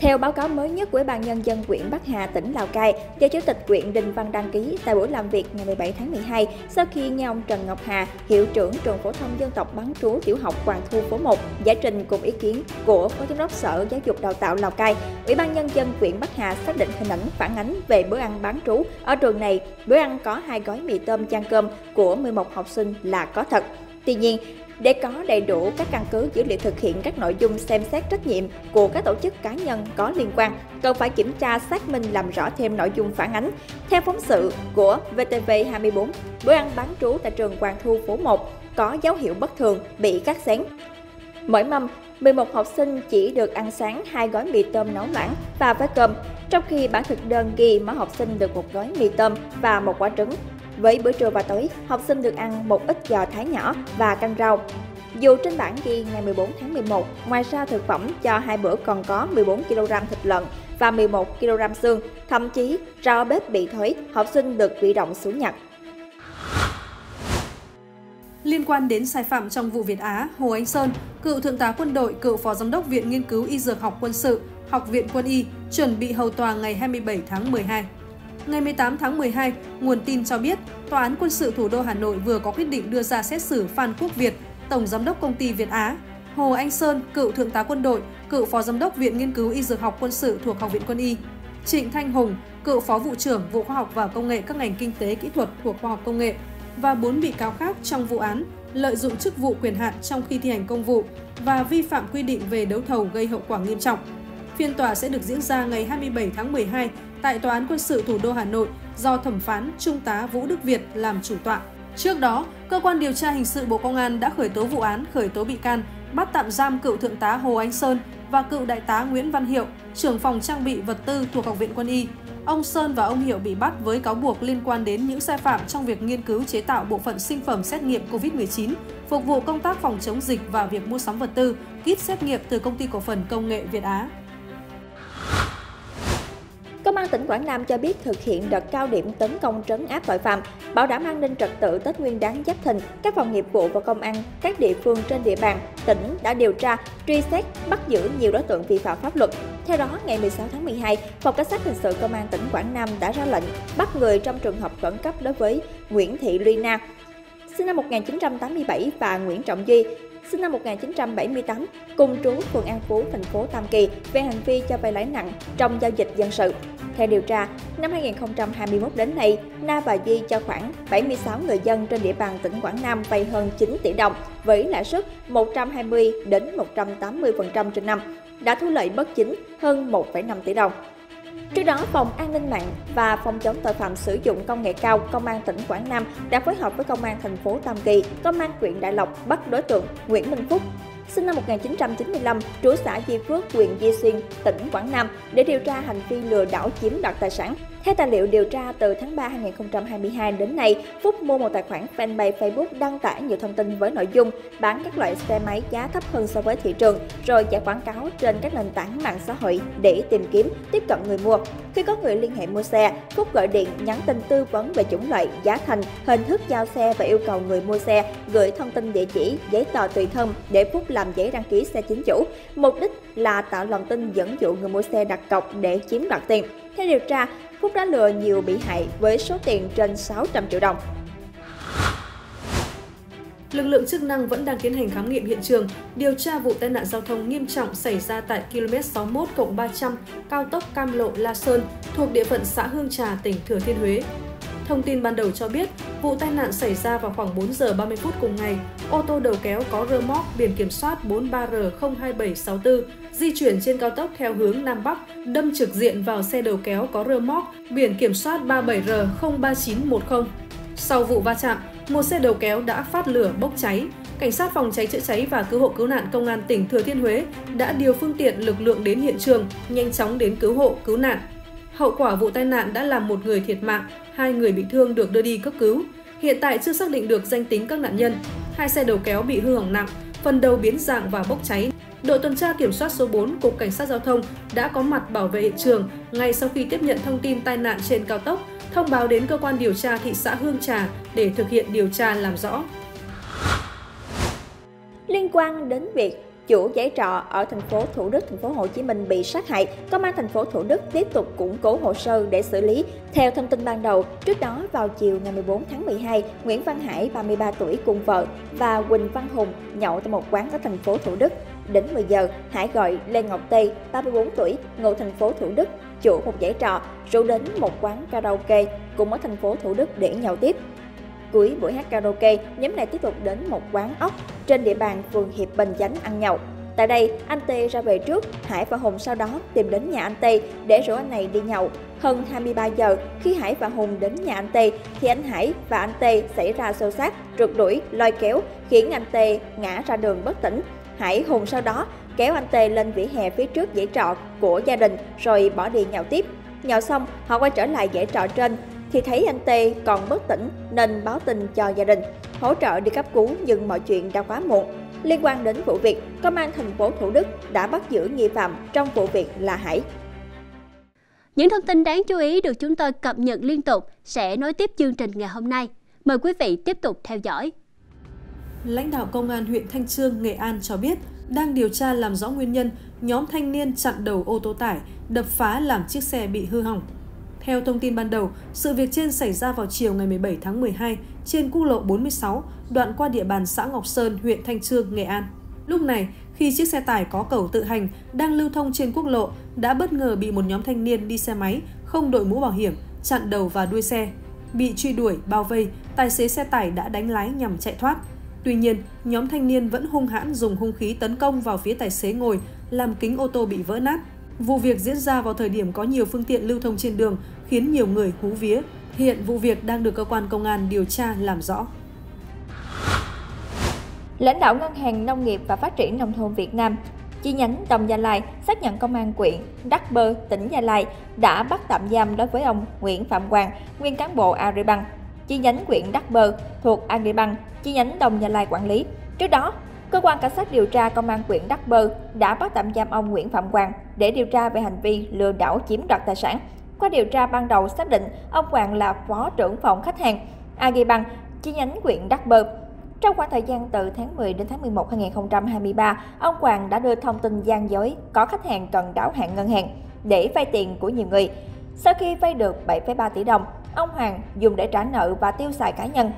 Theo báo cáo mới nhất của Ủy ban Nhân dân huyện Bắc Hà, tỉnh Lào Cai, do Chủ tịch huyện Đinh Văn đăng ký tại buổi làm việc ngày 17 tháng 12, sau khi nghe ông Trần Ngọc Hà, hiệu trưởng trường phổ thông dân tộc bán trú tiểu học Hoàng Thu phố 1, giải trình cùng ý kiến của Phó Giám đốc Sở Giáo dục Đào tạo Lào Cai, Ủy ban Nhân dân huyện Bắc Hà xác định hình ảnh phản ánh về bữa ăn bán trú. Ở trường này, bữa ăn có 2 gói mì tôm chan cơm của 11 học sinh là có thật. Tuy nhiên, để có đầy đủ các căn cứ dữ liệu thực hiện các nội dung xem xét trách nhiệm của các tổ chức cá nhân có liên quan, cần phải kiểm tra xác minh làm rõ thêm nội dung phản ánh. Theo phóng sự của VTV24, bữa ăn bán trú tại trường Hoàng Thu phố 1 có dấu hiệu bất thường, bị cắt xén. Mỗi mâm, 11 học sinh chỉ được ăn sáng 2 gói mì tôm nấu loãng và với cơm, trong khi bản thực đơn ghi mỗi học sinh được 1 gói mì tôm và 1 quả trứng. Với bữa trưa và tối, học sinh được ăn một ít giò thái nhỏ và canh rau. Dù trên bảng ghi ngày 14 tháng 11, ngoài ra thực phẩm cho 2 bữa còn có 14 kg thịt lợn và 11 kg xương, thậm chí rau bếp bị thối, học sinh được bị động xuống nhặt. Liên quan đến sai phạm trong vụ Việt Á, Hồ Anh Sơn, cựu thượng tá quân đội, cựu phó giám đốc Viện Nghiên cứu Y Dược học Quân sự, Học viện Quân y, chuẩn bị hầu tòa ngày 27 tháng 12. Ngày 18 tháng 12, nguồn tin cho biết, Tòa án Quân sự Thủ đô Hà Nội vừa có quyết định đưa ra xét xử Phan Quốc Việt, Tổng Giám đốc Công ty Việt Á, Hồ Anh Sơn, cựu thượng tá quân đội, cựu phó giám đốc Viện Nghiên cứu Y Dược học Quân sự thuộc Học viện Quân y, Trịnh Thanh Hùng, cựu phó vụ trưởng Vụ Khoa học và Công nghệ các ngành kinh tế kỹ thuật thuộc Khoa học Công nghệ và 4 bị cáo khác trong vụ án lợi dụng chức vụ quyền hạn trong khi thi hành công vụ và vi phạm quy định về đấu thầu gây hậu quả nghiêm trọng. Phiên tòa sẽ được diễn ra ngày 27 tháng 12 tại Tòa án Quân sự Thủ đô Hà Nội do thẩm phán Trung tá Vũ Đức Việt làm chủ tọa. Trước đó, Cơ quan Điều tra Hình sự Bộ Công an đã khởi tố vụ án, khởi tố bị can, bắt tạm giam cựu thượng tá Hồ Anh Sơn và cựu đại tá Nguyễn Văn Hiệu, trưởng phòng trang bị vật tư thuộc Học viện Quân y. Ông Sơn và ông Hiệu bị bắt với cáo buộc liên quan đến những sai phạm trong việc nghiên cứu chế tạo bộ phận sinh phẩm xét nghiệm COVID-19, phục vụ công tác phòng chống dịch và việc mua sắm vật tư, kit xét nghiệm từ Công ty Cổ phần Công nghệ Việt Á. Công an tỉnh Quảng Nam cho biết thực hiện đợt cao điểm tấn công trấn áp tội phạm, bảo đảm an ninh trật tự Tết Nguyên đán Giáp Thìn, các phòng nghiệp vụ và công an các địa phương trên địa bàn tỉnh đã điều tra, truy xét, bắt giữ nhiều đối tượng vi phạm pháp luật. Theo đó, ngày 16 tháng 12, Phòng Cảnh sát Hình sự Công an tỉnh Quảng Nam đã ra lệnh bắt người trong trường hợp khẩn cấp đối với Nguyễn Thị Luy Na, sinh năm 1987 và Nguyễn Trọng Duy, sinh năm 1978, cùng trú phường An Phú, thành phố Tam Kỳ về hành vi cho vay lãi nặng trong giao dịch dân sự. Theo điều tra, năm 2021 đến nay, Na và Duy cho khoảng 76 người dân trên địa bàn tỉnh Quảng Nam vay hơn 9 tỷ đồng với lãi suất 120 đến 180% trên năm, đã thu lợi bất chính hơn 1,5 tỷ đồng. Trước đó, Phòng An ninh mạng và Phòng chống tội phạm sử dụng công nghệ cao Công an tỉnh Quảng Nam đã phối hợp với Công an thành phố Tam Kỳ, Công an huyện Đại Lộc bắt đối tượng Nguyễn Minh Phúc, sinh năm 1995, trú xã Di Phước, huyện Di Xuyên, tỉnh Quảng Nam để điều tra hành vi lừa đảo chiếm đoạt tài sản. Theo tài liệu điều tra, từ tháng 3 2022 đến nay, Phúc mua một tài khoản fanpage Facebook đăng tải nhiều thông tin với nội dung bán các loại xe máy giá thấp hơn so với thị trường, rồi chạy quảng cáo trên các nền tảng mạng xã hội để tìm kiếm, tiếp cận người mua. Khi có người liên hệ mua xe, Phúc gọi điện, nhắn tin tư vấn về chủng loại, giá thành, hình thức giao xe và yêu cầu người mua xe gửi thông tin địa chỉ, giấy tờ tùy thân để Phúc làm giấy đăng ký xe chính chủ. Mục đích là tạo lòng tin dẫn dụ người mua xe đặt cọc để chiếm đoạt tiền. Theo điều tra, Phúc đã lừa nhiều bị hại với số tiền trên 600 triệu đồng. Lực lượng chức năng vẫn đang tiến hành khám nghiệm hiện trường, điều tra vụ tai nạn giao thông nghiêm trọng xảy ra tại km 61+300 cao tốc Cam Lộ - La Sơn thuộc địa phận xã Hương Trà, tỉnh Thừa Thiên Huế. Thông tin ban đầu cho biết, vụ tai nạn xảy ra vào khoảng 4 giờ 30 phút cùng ngày. Ô tô đầu kéo có rơ moóc biển kiểm soát 43R02764 di chuyển trên cao tốc theo hướng Nam Bắc, đâm trực diện vào xe đầu kéo có rơ moóc biển kiểm soát 37R03910. Sau vụ va chạm, một xe đầu kéo đã phát lửa bốc cháy. Cảnh sát phòng cháy chữa cháy và cứu hộ cứu nạn Công an tỉnh Thừa Thiên Huế đã điều phương tiện lực lượng đến hiện trường, nhanh chóng đến cứu hộ cứu nạn. Hậu quả vụ tai nạn đã làm một người thiệt mạng, 2 người bị thương được đưa đi cấp cứu. Hiện tại chưa xác định được danh tính các nạn nhân. 2 xe đầu kéo bị hư hỏng nặng, phần đầu biến dạng và bốc cháy. Đội tuần tra kiểm soát số 4 Cục Cảnh sát Giao thông đã có mặt bảo vệ hiện trường ngay sau khi tiếp nhận thông tin tai nạn trên cao tốc, thông báo đến cơ quan điều tra thị xã Hương Trà để thực hiện điều tra làm rõ. Liên quan đến việc chủ dãy trọ ở thành phố Thủ Đức, thành phố Hồ Chí Minh bị sát hại. Công an thành phố Thủ Đức tiếp tục củng cố hồ sơ để xử lý. Theo thông tin ban đầu, trước đó vào chiều ngày 14 tháng 12, Nguyễn Văn Hải, 33 tuổi cùng vợ và Quỳnh Văn Hùng nhậu tại một quán ở thành phố Thủ Đức. Đến 10 giờ, Hải gọi Lê Ngọc Tây, 34 tuổi, ngụ thành phố Thủ Đức, chủ một dãy trọ, rủ đến một quán karaoke cùng ở thành phố Thủ Đức để nhậu tiếp. Cuối buổi hát karaoke, nhóm này tiếp tục đến một quán ốc trên địa bàn phường Hiệp Bình Chánh ăn nhậu. Tại đây, anh Tê ra về trước, Hải và Hùng sau đó tìm đến nhà anh Tê để rủ anh này đi nhậu. Hơn 23 giờ, khi Hải và Hùng đến nhà anh Tê, thì anh Hải và anh Tê xảy ra xô xát, rượt đuổi, lôi kéo, khiến anh Tê ngã ra đường bất tỉnh. Hải, Hùng sau đó kéo anh Tê lên vỉa hè phía trước dãy trọ của gia đình rồi bỏ đi nhậu tiếp. Nhậu xong, họ quay trở lại dãy trọ trên thì thấy anh Tê còn bất tỉnh nên báo tin cho gia đình, hỗ trợ đi cấp cứu nhưng mọi chuyện đã quá muộn. Liên quan đến vụ việc, Công an thành phố Thủ Đức đã bắt giữ nghi phạm trong vụ việc là Hải. Những thông tin đáng chú ý được chúng tôi cập nhật liên tục sẽ nối tiếp chương trình ngày hôm nay. Mời quý vị tiếp tục theo dõi. Lãnh đạo Công an huyện Thanh Chương, Nghệ An cho biết đang điều tra làm rõ nguyên nhân nhóm thanh niên chặn đầu ô tô tải, đập phá làm chiếc xe bị hư hỏng. Theo thông tin ban đầu, sự việc trên xảy ra vào chiều ngày 17 tháng 12 trên quốc lộ 46, đoạn qua địa bàn xã Ngọc Sơn, huyện Thanh Chương, Nghệ An. Lúc này, khi chiếc xe tải có cẩu tự hành đang lưu thông trên quốc lộ đã bất ngờ bị một nhóm thanh niên đi xe máy không đội mũ bảo hiểm chặn đầu và đuôi xe. Bị truy đuổi, bao vây, tài xế xe tải đã đánh lái nhằm chạy thoát. Tuy nhiên, nhóm thanh niên vẫn hung hãn dùng hung khí tấn công vào phía tài xế ngồi, làm kính ô tô bị vỡ nát. Vụ việc diễn ra vào thời điểm có nhiều phương tiện lưu thông trên đường, khiến nhiều người hú vía. Hiện vụ việc đang được cơ quan công an điều tra làm rõ. Lãnh đạo Ngân hàng Nông nghiệp và Phát triển Nông thôn Việt Nam, chi nhánh Đồng Gia Lai xác nhận Công an huyện Đắc Bơ, tỉnh Gia Lai đã bắt tạm giam đối với ông Nguyễn Phạm Quang, nguyên cán bộ Agribank, chi nhánh huyện Đắc Bơ thuộc Agribank, chi nhánh Đồng Gia Lai quản lý. Trước đó, Cơ quan Cảnh sát điều tra Công an huyện Đắc Bơ đã bắt tạm giam ông Nguyễn Phạm Quang để điều tra về hành vi lừa đảo chiếm đoạt tài sản. Qua điều tra ban đầu xác định ông Quang là phó trưởng phòng khách hàng Agribank, chi nhánh huyện Đắc Bơ. Trong khoảng thời gian từ tháng 10 đến tháng 11 2023, ông Quang đã đưa thông tin gian dối có khách hàng cần đáo hạn ngân hàng để vay tiền của nhiều người. Sau khi vay được 7,3 tỷ đồng, ông Hoàng dùng để trả nợ và tiêu xài cá nhân.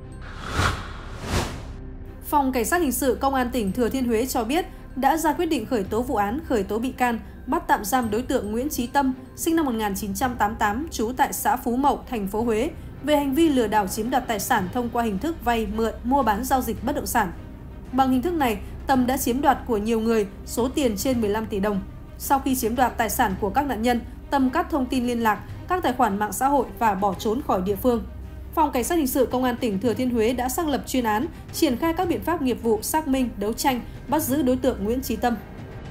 Phòng Cảnh sát Hình sự Công an tỉnh Thừa Thiên Huế cho biết đã ra quyết định khởi tố vụ án, khởi tố bị can, bắt tạm giam đối tượng Nguyễn Chí Tâm, sinh năm 1988, trú tại xã Phú Mậu, thành phố Huế, về hành vi lừa đảo chiếm đoạt tài sản thông qua hình thức vay, mượn, mua bán giao dịch bất động sản. Bằng hình thức này, Tâm đã chiếm đoạt của nhiều người số tiền trên 15 tỷ đồng. Sau khi chiếm đoạt tài sản của các nạn nhân, Tâm cắt thông tin liên lạc, các tài khoản mạng xã hội và bỏ trốn khỏi địa phương. Phòng Cảnh sát Hình sự Công an tỉnh Thừa Thiên Huế đã xác lập chuyên án, triển khai các biện pháp nghiệp vụ xác minh, đấu tranh, bắt giữ đối tượng Nguyễn Chí Tâm.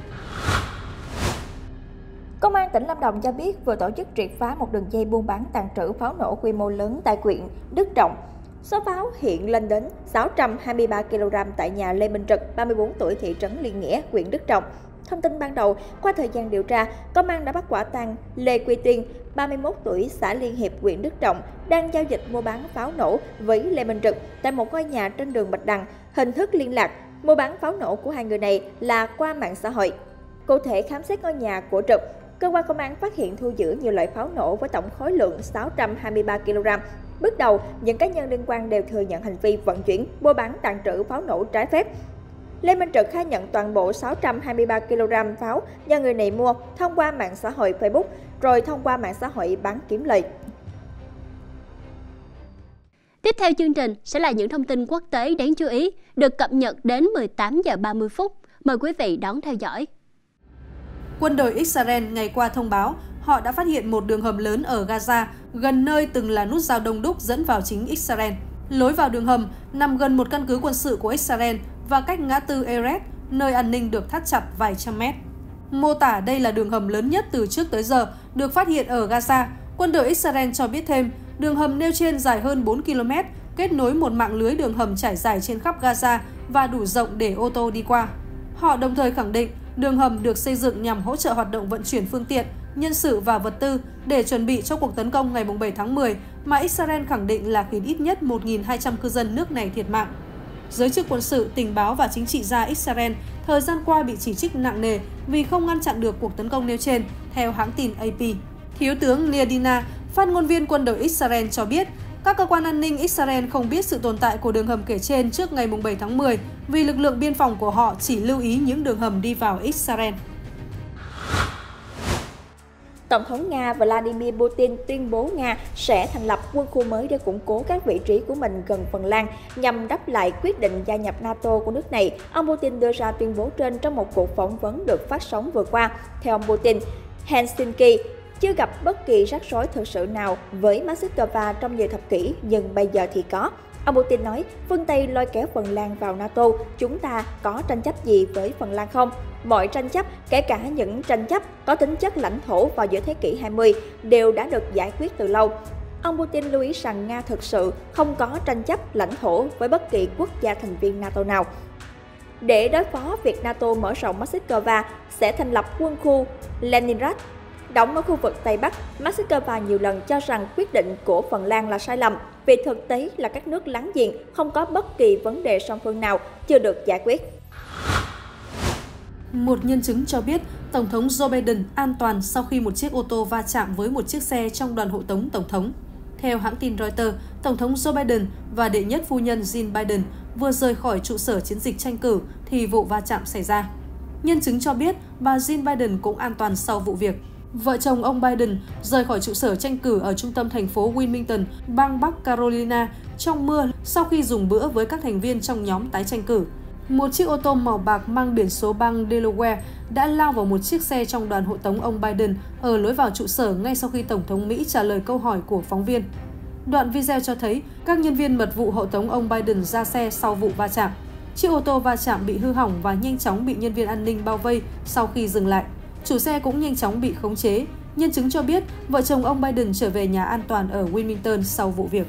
Công an tỉnh Lâm Đồng cho biết vừa tổ chức triệt phá một đường dây buôn bán tàng trữ pháo nổ quy mô lớn tại huyện Đức Trọng. Số pháo hiện lên đến 623 kg tại nhà Lê Minh Trực, 34 tuổi, thị trấn Liên Nghĩa, huyện Đức Trọng. Thông tin ban đầu, qua thời gian điều tra, công an đã bắt quả tang Lê Quy Tuyên, 31 tuổi, xã Liên Hiệp, huyện Đức Trọng, đang giao dịch mua bán pháo nổ với Lê Minh Trực tại một ngôi nhà trên đường Bạch Đằng. Hình thức liên lạc mua bán pháo nổ của hai người này là qua mạng xã hội. Cụ thể, khám xét ngôi nhà của Trực, cơ quan công an phát hiện thu giữ nhiều loại pháo nổ với tổng khối lượng 623 kg. Bước đầu, những cá nhân liên quan đều thừa nhận hành vi vận chuyển, mua bán tàng trữ pháo nổ trái phép. Lê Minh Trực khai nhận toàn bộ 623 kg pháo do người này mua thông qua mạng xã hội Facebook, rồi thông qua mạng xã hội bán kiếm lời. Tiếp theo chương trình sẽ là những thông tin quốc tế đáng chú ý được cập nhật đến 18 giờ 30 phút. Mời quý vị đón theo dõi. Quân đội Israel ngày qua thông báo họ đã phát hiện một đường hầm lớn ở Gaza, gần nơi từng là nút giao đông đúc dẫn vào chính Israel. Lối vào đường hầm nằm gần một căn cứ quân sự của Israel và cách ngã tư Erez, nơi an ninh được thắt chặt vài trăm mét. Mô tả đây là đường hầm lớn nhất từ trước tới giờ được phát hiện ở Gaza. Quân đội Israel cho biết thêm, đường hầm nêu trên dài hơn 4 km, kết nối một mạng lưới đường hầm trải dài trên khắp Gaza và đủ rộng để ô tô đi qua. Họ đồng thời khẳng định đường hầm được xây dựng nhằm hỗ trợ hoạt động vận chuyển phương tiện, nhân sự và vật tư để chuẩn bị cho cuộc tấn công ngày 7 tháng 10 mà Israel khẳng định là khiến ít nhất 1.200 cư dân nước này thiệt mạng. giới chức quân sự, tình báo và chính trị gia Israel thời gian qua bị chỉ trích nặng nề vì không ngăn chặn được cuộc tấn công nêu trên, theo hãng tin AP. Thiếu tướng Liadina, phát ngôn viên quân đội Israel cho biết, các cơ quan an ninh Israel không biết sự tồn tại của đường hầm kể trên trước ngày 7 tháng 10 vì lực lượng biên phòng của họ chỉ lưu ý những đường hầm đi vào Israel. Tổng thống Nga Vladimir Putin tuyên bố Nga sẽ thành lập quân khu mới để củng cố các vị trí của mình gần Phần Lan nhằm đáp lại quyết định gia nhập NATO của nước này. Ông Putin đưa ra tuyên bố trên trong một cuộc phỏng vấn được phát sóng vừa qua. Theo ông Putin, Helsinki chưa gặp bất kỳ rắc rối thực sự nào với Moscow trong nhiều thập kỷ, nhưng bây giờ thì có. Ông Putin nói, phương Tây lôi kéo Phần Lan vào NATO, chúng ta có tranh chấp gì với Phần Lan không? Mọi tranh chấp, kể cả những tranh chấp có tính chất lãnh thổ vào giữa thế kỷ 20, đều đã được giải quyết từ lâu. Ông Putin lưu ý rằng Nga thực sự không có tranh chấp lãnh thổ với bất kỳ quốc gia thành viên NATO nào. Để đối phó việc NATO mở rộng Moscow sẽ thành lập quân khu Leningrad, đóng ở khu vực Tây Bắc. Moscow nhiều lần cho rằng quyết định của Phần Lan là sai lầm, vì thực tế là các nước láng giềng không có bất kỳ vấn đề song phương nào chưa được giải quyết. Một nhân chứng cho biết Tổng thống Joe Biden an toàn sau khi một chiếc ô tô va chạm với một chiếc xe trong đoàn hộ tống Tổng thống. Theo hãng tin Reuters, Tổng thống Joe Biden và đệ nhất phu nhân Jill Biden vừa rời khỏi trụ sở chiến dịch tranh cử thì vụ va chạm xảy ra. Nhân chứng cho biết bà Jill Biden cũng an toàn sau vụ việc. Vợ chồng ông Biden rời khỏi trụ sở tranh cử ở trung tâm thành phố Wilmington, bang Bắc Carolina trong mưa sau khi dùng bữa với các thành viên trong nhóm tái tranh cử. Một chiếc ô tô màu bạc mang biển số bang Delaware đã lao vào một chiếc xe trong đoàn hộ tống ông Biden ở lối vào trụ sở ngay sau khi Tổng thống Mỹ trả lời câu hỏi của phóng viên. Đoạn video cho thấy các nhân viên mật vụ hộ tống ông Biden ra xe sau vụ va chạm. Chiếc ô tô va chạm bị hư hỏng và nhanh chóng bị nhân viên an ninh bao vây sau khi dừng lại. Chủ xe cũng nhanh chóng bị khống chế. Nhân chứng cho biết vợ chồng ông Biden trở về nhà an toàn ở Wilmington sau vụ việc.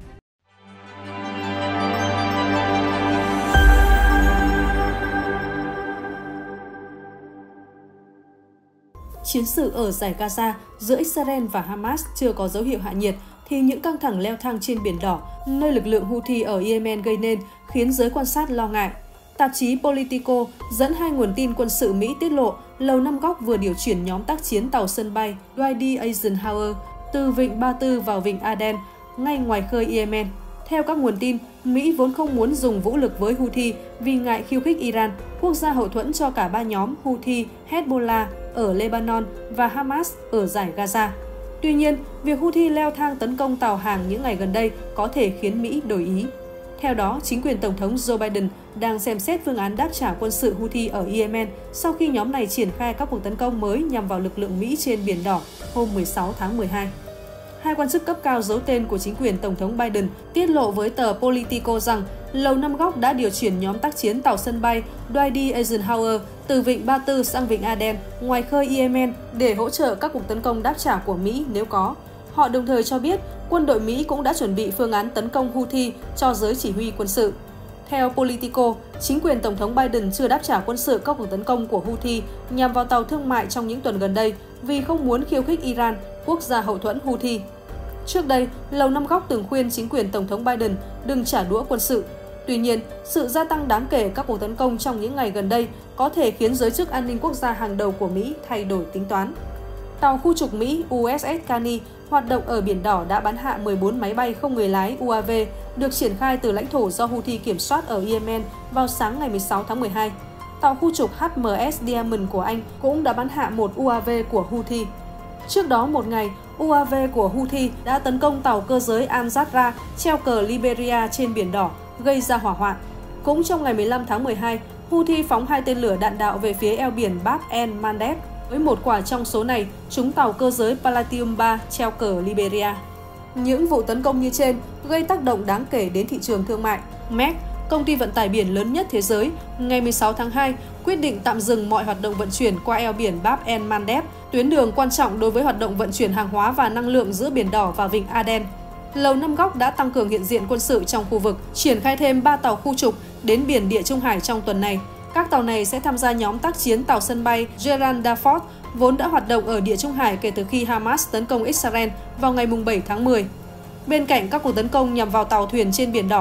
Chiến sự ở Dải Gaza giữa Israel và Hamas chưa có dấu hiệu hạ nhiệt, thì những căng thẳng leo thang trên Biển Đỏ, nơi lực lượng Houthi ở Yemen gây nên, khiến giới quan sát lo ngại. Tạp chí Politico dẫn hai nguồn tin quân sự Mỹ tiết lộ Lầu Năm Góc vừa điều chuyển nhóm tác chiến tàu sân bay Dwight Eisenhower từ vịnh Ba Tư vào vịnh Aden, ngay ngoài khơi Yemen. Theo các nguồn tin, Mỹ vốn không muốn dùng vũ lực với Houthi vì ngại khiêu khích Iran, quốc gia hậu thuẫn cho cả ba nhóm Houthi, Hezbollah ở Lebanon và Hamas ở Dải Gaza. Tuy nhiên, việc Houthi leo thang tấn công tàu hàng những ngày gần đây có thể khiến Mỹ đổi ý. Theo đó, chính quyền Tổng thống Joe Biden đang xem xét phương án đáp trả quân sự Houthi ở Yemen sau khi nhóm này triển khai các cuộc tấn công mới nhằm vào lực lượng Mỹ trên Biển Đỏ hôm 16 tháng 12. Hai quan chức cấp cao giấu tên của chính quyền Tổng thống Biden tiết lộ với tờ Politico rằng Lầu Năm Góc đã điều chuyển nhóm tác chiến tàu sân bay Dwight Eisenhower từ vịnh Ba Tư sang vịnh Aden, ngoài khơi Yemen để hỗ trợ các cuộc tấn công đáp trả của Mỹ nếu có. Họ đồng thời cho biết quân đội Mỹ cũng đã chuẩn bị phương án tấn công Houthi cho giới chỉ huy quân sự. Theo Politico, chính quyền Tổng thống Biden chưa đáp trả quân sự các cuộc tấn công của Houthi nhằm vào tàu thương mại trong những tuần gần đây vì không muốn khiêu khích Iran, quốc gia hậu thuẫn Houthi. Trước đây, Lầu Năm Góc từng khuyên chính quyền Tổng thống Biden đừng trả đũa quân sự. Tuy nhiên, sự gia tăng đáng kể các cuộc tấn công trong những ngày gần đây có thể khiến giới chức an ninh quốc gia hàng đầu của Mỹ thay đổi tính toán. Tàu khu trục Mỹ USS Carney hoạt động ở Biển Đỏ đã bắn hạ 14 máy bay không người lái UAV được triển khai từ lãnh thổ do Houthi kiểm soát ở Yemen vào sáng ngày 16 tháng 12. Tàu khu trục HMS Diamond của Anh cũng đã bắn hạ một UAV của Houthi. Trước đó một ngày, UAV của Houthi đã tấn công tàu cơ giới Al-Zahra treo cờ Liberia trên Biển Đỏ, gây ra hỏa hoạn. Cũng trong ngày 15 tháng 12, Houthi phóng 2 tên lửa đạn đạo về phía eo biển Bab el-Mandeb. Với một quả trong số này, trúng tàu cơ giới Palladium 3 treo cờ Liberia. Những vụ tấn công như trên gây tác động đáng kể đến thị trường thương mại. Maersk, công ty vận tải biển lớn nhất thế giới, ngày 16 tháng 2 quyết định tạm dừng mọi hoạt động vận chuyển qua eo biển Bab el-Mandeb, tuyến đường quan trọng đối với hoạt động vận chuyển hàng hóa và năng lượng giữa Biển Đỏ và vịnh Aden. Lầu Năm Góc đã tăng cường hiện diện quân sự trong khu vực, triển khai thêm 3 tàu khu trục đến biển Địa Trung Hải trong tuần này. Các tàu này sẽ tham gia nhóm tác chiến tàu sân bay Gerald R. Ford, vốn đã hoạt động ở Địa Trung Hải kể từ khi Hamas tấn công Israel vào ngày 7 tháng 10. Bên cạnh các cuộc tấn công nhằm vào tàu thuyền trên Biển Đỏ,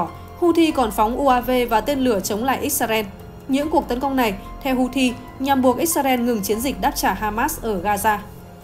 Houthi còn phóng UAV và tên lửa chống lại Israel. Những cuộc tấn công này, theo Houthi, nhằm buộc Israel ngừng chiến dịch đáp trả Hamas ở Gaza.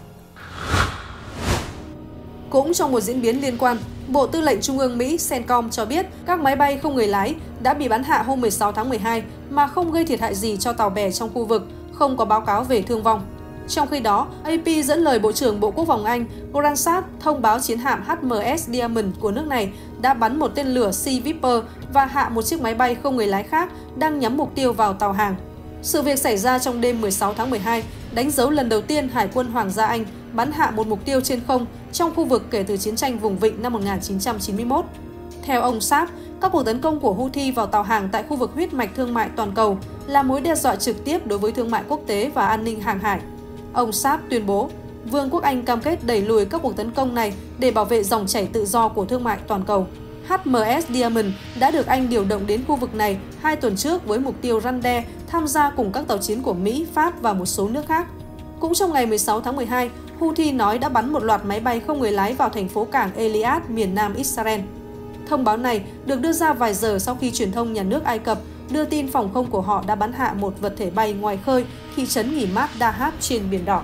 Cũng trong một diễn biến liên quan, Bộ Tư lệnh Trung ương Mỹ CENTCOM cho biết các máy bay không người lái đã bị bắn hạ hôm 16 tháng 12 mà không gây thiệt hại gì cho tàu bè trong khu vực, không có báo cáo về thương vong. Trong khi đó, AP dẫn lời Bộ trưởng Bộ Quốc phòng Anh Grant Shapps thông báo chiến hạm HMS Diamond của nước này đã bắn một tên lửa Sea Viper và hạ một chiếc máy bay không người lái khác đang nhắm mục tiêu vào tàu hàng. Sự việc xảy ra trong đêm 16 tháng 12, đánh dấu lần đầu tiên Hải quân Hoàng gia Anh bắn hạ một mục tiêu trên không trong khu vực kể từ chiến tranh vùng vịnh năm 1991. Theo ông Shapps, các cuộc tấn công của Houthi vào tàu hàng tại khu vực huyết mạch thương mại toàn cầu là mối đe dọa trực tiếp đối với thương mại quốc tế và an ninh hàng hải. Ông Shapps tuyên bố, Vương quốc Anh cam kết đẩy lùi các cuộc tấn công này để bảo vệ dòng chảy tự do của thương mại toàn cầu. HMS Diamond đã được Anh điều động đến khu vực này 2 tuần trước với mục tiêu răn đe, tham gia cùng các tàu chiến của Mỹ, Pháp và một số nước khác. Cũng trong ngày 16 tháng 12, Houthi nói đã bắn một loạt máy bay không người lái vào thành phố cảng Eliad, miền nam Israel. Thông báo này được đưa ra vài giờ sau khi truyền thông nhà nước Ai Cập đưa tin phòng không của họ đã bắn hạ một vật thể bay ngoài khơi thị trấn nghỉ mát Dahab trên Biển Đỏ.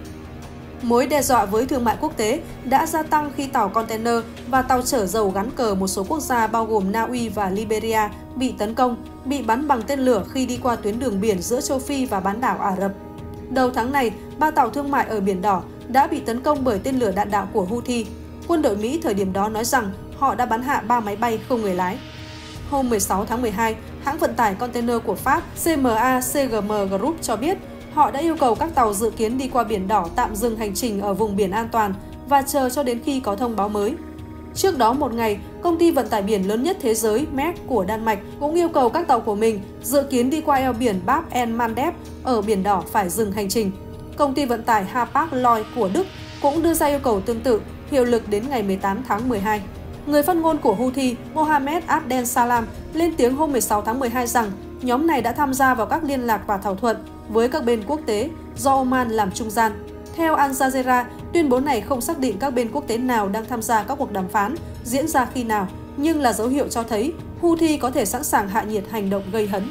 Mối đe dọa với thương mại quốc tế đã gia tăng khi tàu container và tàu chở dầu gắn cờ một số quốc gia bao gồm Na Uy và Liberia bị tấn công, bị bắn bằng tên lửa khi đi qua tuyến đường biển giữa châu Phi và bán đảo Ả Rập. Đầu tháng này, 3 tàu thương mại ở Biển Đỏ đã bị tấn công bởi tên lửa đạn đạo của Houthi. Quân đội Mỹ thời điểm đó nói rằng họ đã bắn hạ 3 máy bay không người lái. Hôm 16 tháng 12, hãng vận tải container của Pháp CMA-CGM Group cho biết họ đã yêu cầu các tàu dự kiến đi qua Biển Đỏ tạm dừng hành trình ở vùng biển an toàn và chờ cho đến khi có thông báo mới. Trước đó một ngày, công ty vận tải biển lớn nhất thế giới Maersk của Đan Mạch cũng yêu cầu các tàu của mình dự kiến đi qua eo biển Bab el-Mandeb ở Biển Đỏ phải dừng hành trình. Công ty vận tải Hapag-Lloyd của Đức cũng đưa ra yêu cầu tương tự, hiệu lực đến ngày 18 tháng 12. Người phát ngôn của Houthi, Mohammed Abdel Salam, lên tiếng hôm 16 tháng 12 rằng nhóm này đã tham gia vào các liên lạc và thỏa thuận với các bên quốc tế do Oman làm trung gian. Theo Al Jazeera, tuyên bố này không xác định các bên quốc tế nào đang tham gia các cuộc đàm phán diễn ra khi nào, nhưng là dấu hiệu cho thấy Houthi có thể sẵn sàng hạ nhiệt hành động gây hấn.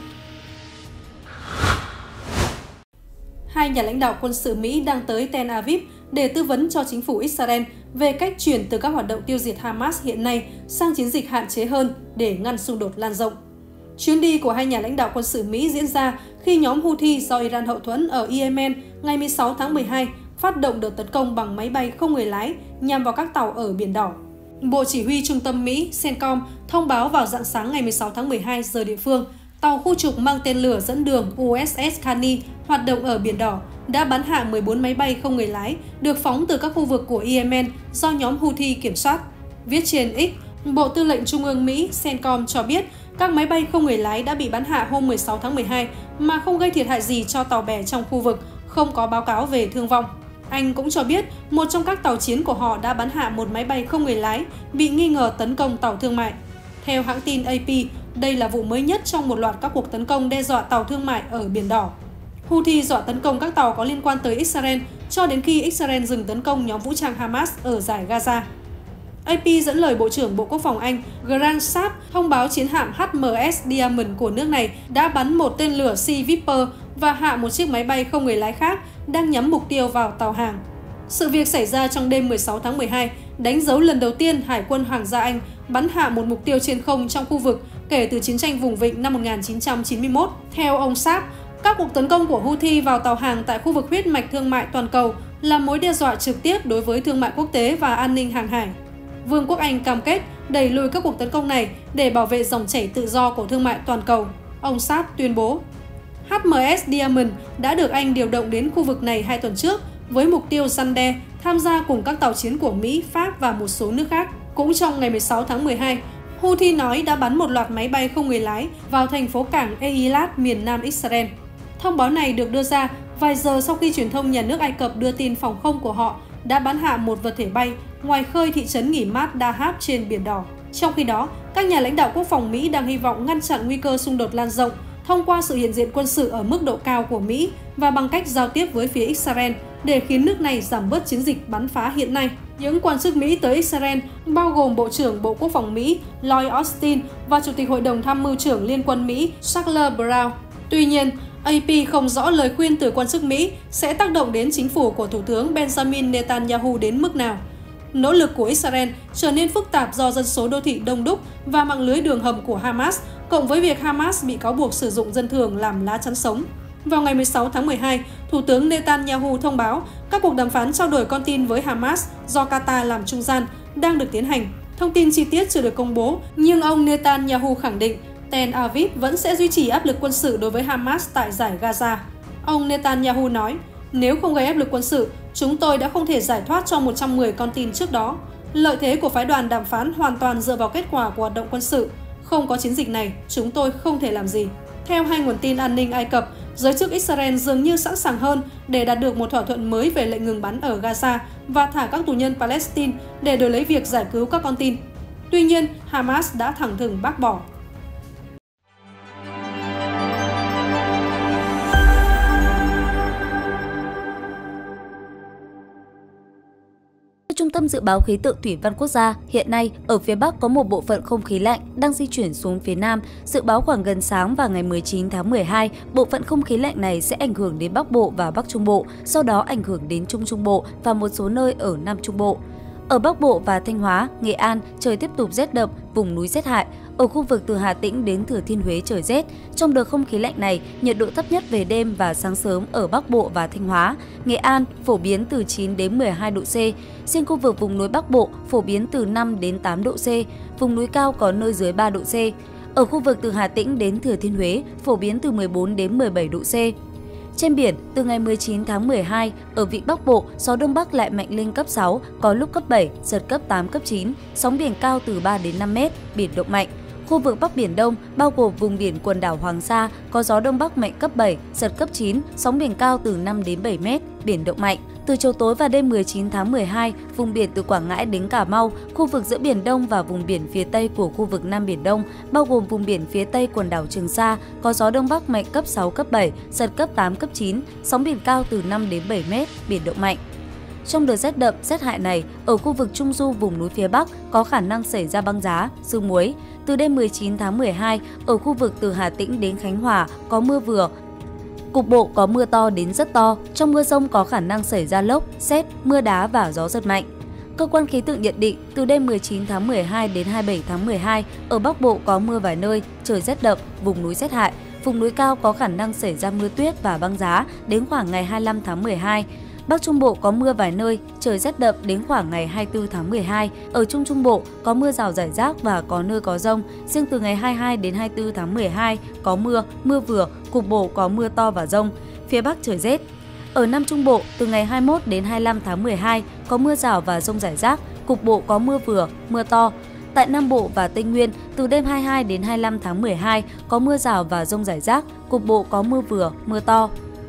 Hai nhà lãnh đạo quân sự Mỹ đang tới Tel Aviv để tư vấn cho chính phủ Israel về cách chuyển từ các hoạt động tiêu diệt Hamas hiện nay sang chiến dịch hạn chế hơn để ngăn xung đột lan rộng. Chuyến đi của hai nhà lãnh đạo quân sự Mỹ diễn ra khi nhóm Houthi do Iran hậu thuẫn ở Yemen ngày 16 tháng 12 phát động đợt tấn công bằng máy bay không người lái nhằm vào các tàu ở Biển Đỏ. Bộ Chỉ huy Trung tâm Mỹ CENTCOM thông báo vào rạng sáng ngày 16 tháng 12 giờ địa phương, tàu khu trục mang tên lửa dẫn đường USS Khani hoạt động ở Biển Đỏ đã bắn hạ 14 máy bay không người lái được phóng từ các khu vực của Yemen do nhóm Houthi kiểm soát. Viết trên X, Bộ Tư lệnh Trung ương Mỹ CENTCOM cho biết các máy bay không người lái đã bị bắn hạ hôm 16 tháng 12 mà không gây thiệt hại gì cho tàu bè trong khu vực, không có báo cáo về thương vong. Anh cũng cho biết một trong các tàu chiến của họ đã bắn hạ một máy bay không người lái bị nghi ngờ tấn công tàu thương mại. Theo hãng tin AP, đây là vụ mới nhất trong một loạt các cuộc tấn công đe dọa tàu thương mại ở Biển Đỏ. Houthi dọa tấn công các tàu có liên quan tới Israel cho đến khi Israel dừng tấn công nhóm vũ trang Hamas ở dải Gaza. AP dẫn lời Bộ trưởng Bộ Quốc phòng Anh Grant Shapps thông báo chiến hạm HMS Diamond của nước này đã bắn một tên lửa Sea Viper và hạ một chiếc máy bay không người lái khác đang nhắm mục tiêu vào tàu hàng. Sự việc xảy ra trong đêm 16 tháng 12, đánh dấu lần đầu tiên Hải quân Hoàng gia Anh bắn hạ một mục tiêu trên không trong khu vực kể từ chiến tranh vùng vịnh năm 1991. Theo ông Shapps, các cuộc tấn công của Houthi vào tàu hàng tại khu vực huyết mạch thương mại toàn cầu là mối đe dọa trực tiếp đối với thương mại quốc tế và an ninh hàng hải. Vương quốc Anh cam kết đẩy lùi các cuộc tấn công này để bảo vệ dòng chảy tự do của thương mại toàn cầu. Ông Shapps tuyên bố, HMS Diamond đã được Anh điều động đến khu vực này 2 tuần trước với mục tiêu răn đe, tham gia cùng các tàu chiến của Mỹ, Pháp và một số nước khác. Cũng trong ngày 16 tháng 12, Houthi nói đã bắn một loạt máy bay không người lái vào thành phố cảng Eilat, miền nam Israel. Thông báo này được đưa ra vài giờ sau khi truyền thông nhà nước Ai Cập đưa tin phòng không của họ đã bắn hạ một vật thể bay ngoài khơi thị trấn nghỉ mát Dahab trên Biển Đỏ. Trong khi đó, các nhà lãnh đạo quốc phòng Mỹ đang hy vọng ngăn chặn nguy cơ xung đột lan rộng thông qua sự hiện diện quân sự ở mức độ cao của Mỹ và bằng cách giao tiếp với phía Israel để khiến nước này giảm bớt chiến dịch bắn phá hiện nay. Những quan chức Mỹ tới Israel bao gồm Bộ trưởng Bộ Quốc phòng Mỹ Lloyd Austin và Chủ tịch Hội đồng Tham mưu trưởng Liên quân Mỹ Charles Brown. Tuy nhiên, AP không rõ lời khuyên từ quan chức Mỹ sẽ tác động đến chính phủ của Thủ tướng Benjamin Netanyahu đến mức nào. Nỗ lực của Israel trở nên phức tạp do dân số đô thị đông đúc và mạng lưới đường hầm của Hamas, cộng với việc Hamas bị cáo buộc sử dụng dân thường làm lá chắn sống. Vào ngày 16 tháng 12, Thủ tướng Netanyahu thông báo các cuộc đàm phán trao đổi con tin với Hamas do Qatar làm trung gian đang được tiến hành. Thông tin chi tiết chưa được công bố, nhưng ông Netanyahu khẳng định Tel Aviv vẫn sẽ duy trì áp lực quân sự đối với Hamas tại giải Gaza. Ông Netanyahu nói, nếu không gây áp lực quân sự, chúng tôi đã không thể giải thoát cho 110 con tin trước đó. Lợi thế của phái đoàn đàm phán hoàn toàn dựa vào kết quả của hoạt động quân sự. Không có chiến dịch này, chúng tôi không thể làm gì. Theo hai nguồn tin an ninh Ai Cập, giới chức Israel dường như sẵn sàng hơn để đạt được một thỏa thuận mới về lệnh ngừng bắn ở Gaza và thả các tù nhân Palestine để đổi lấy việc giải cứu các con tin. Tuy nhiên, Hamas đã thẳng thừng bác bỏ. Trung tâm Dự báo Khí tượng Thủy văn Quốc gia, hiện nay ở phía Bắc có một bộ phận không khí lạnh đang di chuyển xuống phía Nam. Dự báo khoảng gần sáng và ngày 19 tháng 12, bộ phận không khí lạnh này sẽ ảnh hưởng đến Bắc Bộ và Bắc Trung Bộ, sau đó ảnh hưởng đến Trung Trung Bộ và một số nơi ở Nam Trung Bộ. Ở Bắc Bộ và Thanh Hóa, Nghệ An, trời tiếp tục rét đậm, vùng núi rét hại. Ở khu vực từ Hà Tĩnh đến Thừa Thiên Huế trời rét. Trong đợt không khí lạnh này, nhiệt độ thấp nhất về đêm và sáng sớm ở Bắc Bộ và Thanh Hóa, Nghệ An phổ biến từ 9 đến 12 độ C. Riêng khu vực vùng núi Bắc Bộ phổ biến từ 5 đến 8 độ C, vùng núi cao có nơi dưới 3 độ C. Ở khu vực từ Hà Tĩnh đến Thừa Thiên Huế phổ biến từ 14 đến 17 độ C. Trên biển, từ ngày 19 tháng 12, ở vịnh Bắc Bộ, gió Đông Bắc lại mạnh lên cấp 6, có lúc cấp 7, giật cấp 8, cấp 9, sóng biển cao từ 3 đến 5 mét, biển động mạnh. Khu vực Bắc Biển Đông, bao gồm vùng biển quần đảo Hoàng Sa, có gió Đông Bắc mạnh cấp 7, giật cấp 9, sóng biển cao từ 5 đến 7 mét, biển động mạnh. Từ chiều tối và đêm 19 tháng 12, vùng biển từ Quảng Ngãi đến Cà Mau, khu vực giữa Biển Đông và vùng biển phía Tây của khu vực Nam Biển Đông, bao gồm vùng biển phía Tây quần đảo Trường Sa, có gió Đông Bắc mạnh cấp 6, cấp 7, giật cấp 8, cấp 9, sóng biển cao từ 5 đến 7 mét, biển động mạnh. Trong đợt rét đậm, rét hại này, ở khu vực Trung Du vùng núi phía Bắc có khả năng xảy ra băng giá, sương muối. Từ đêm 19 tháng 12, ở khu vực từ Hà Tĩnh đến Khánh Hòa có mưa vừa, cục bộ có mưa to đến rất to, trong mưa dông có khả năng xảy ra lốc, sét, mưa đá và gió giật mạnh. Cơ quan khí tượng nhận định, từ đêm 19 tháng 12 đến 27 tháng 12, ở Bắc Bộ có mưa vài nơi, trời rét đậm, vùng núi rét hại. Vùng núi cao có khả năng xảy ra mưa tuyết và băng giá đến khoảng ngày 25 tháng 12. Bắc Trung Bộ có mưa vài nơi, trời rét đậm đến khoảng ngày 24 tháng 12. Ở Trung Trung Bộ có mưa rào rải rác và có nơi có dông. Riêng từ ngày 22 đến 24 tháng 12 có mưa, mưa vừa, cục bộ có mưa to và dông. Phía Bắc trời rét. Ở Nam Trung Bộ, từ ngày 21 đến 25 tháng 12 có mưa rào và dông rải rác, cục bộ có mưa vừa, mưa to. Tại Nam Bộ và Tây Nguyên, từ đêm 22 đến 25 tháng 12 có mưa rào và dông rải rác, cục bộ có mưa vừa, mưa to.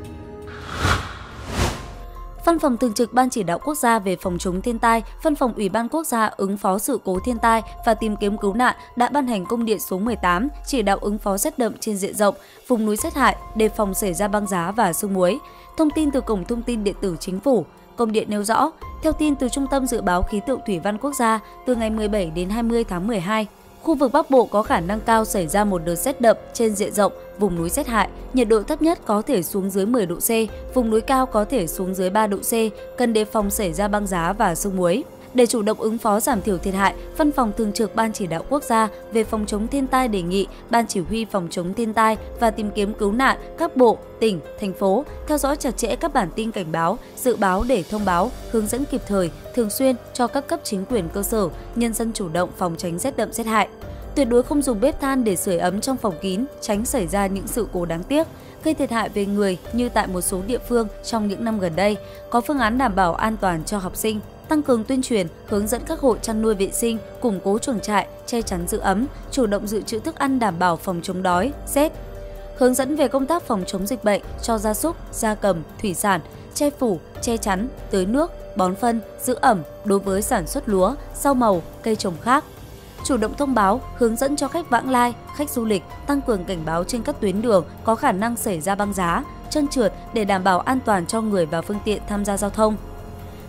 Văn phòng Thường trực Ban Chỉ đạo Quốc gia về phòng chống thiên tai, Văn phòng Ủy ban Quốc gia ứng phó sự cố thiên tai và tìm kiếm cứu nạn đã ban hành công điện số 18 chỉ đạo ứng phó rét đậm trên diện rộng, vùng núi rét hại, đề phòng xảy ra băng giá và sương muối. Thông tin từ Cổng Thông tin Điện tử Chính phủ. Công điện nêu rõ, theo tin từ Trung tâm Dự báo Khí tượng Thủy văn Quốc gia, từ ngày 17 đến 20 tháng 12, khu vực Bắc Bộ có khả năng cao xảy ra một đợt rét đậm trên diện rộng, vùng núi rét hại, nhiệt độ thấp nhất có thể xuống dưới 10 độ C, vùng núi cao có thể xuống dưới 3 độ C, cần đề phòng xảy ra băng giá và sương muối. Để chủ động ứng phó giảm thiểu thiệt hại, Văn phòng Thường trực Ban Chỉ đạo Quốc gia về phòng chống thiên tai đề nghị Ban Chỉ huy phòng chống thiên tai và tìm kiếm cứu nạn các bộ, tỉnh, thành phố theo dõi chặt chẽ các bản tin cảnh báo, dự báo để thông báo, hướng dẫn kịp thời, thường xuyên cho các cấp chính quyền cơ sở, nhân dân chủ động phòng tránh rét đậm rét hại. Tuyệt đối không dùng bếp than để sưởi ấm trong phòng kín, tránh xảy ra những sự cố đáng tiếc, gây thiệt hại về người như tại một số địa phương trong những năm gần đây. Có phương án đảm bảo an toàn cho học sinh, tăng cường tuyên truyền, hướng dẫn các hộ chăn nuôi vệ sinh, củng cố chuồng trại, che chắn giữ ấm, chủ động dự trữ thức ăn đảm bảo phòng chống đói, rét. Hướng dẫn về công tác phòng chống dịch bệnh cho gia súc, gia cầm, thủy sản, che phủ, che chắn, tưới nước, bón phân, giữ ẩm đối với sản xuất lúa, rau màu, cây trồng khác. Chủ động thông báo, hướng dẫn cho khách vãng lai, khách du lịch, tăng cường cảnh báo trên các tuyến đường có khả năng xảy ra băng giá, trơn trượt để đảm bảo an toàn cho người và phương tiện tham gia giao thông.